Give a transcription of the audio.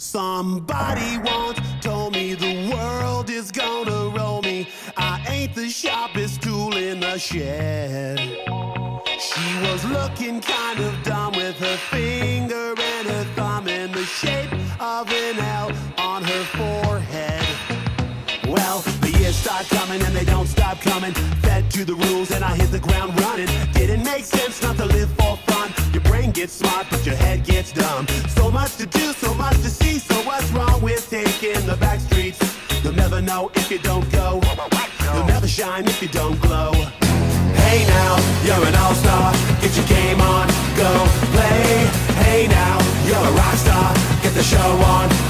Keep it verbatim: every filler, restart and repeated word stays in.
Somebody once told me the world is gonna roll me. I ain't the sharpest tool in the shed. She was looking kind of dumb with her finger and her thumb in the shape of an L on her forehead. Well, the years start coming and they don't stop coming. Fed to the rules and I hit the ground running. Didn't make sense not to live for fun. Your brain gets smart but your head gets dumb. So much to do, so much to see. So what's wrong with taking the back streets? You'll never know if you don't go. You'll never shine if you don't glow. Hey now, you're an all-star. Get your game on, go play. Hey now, you're a rock star. Get the show on.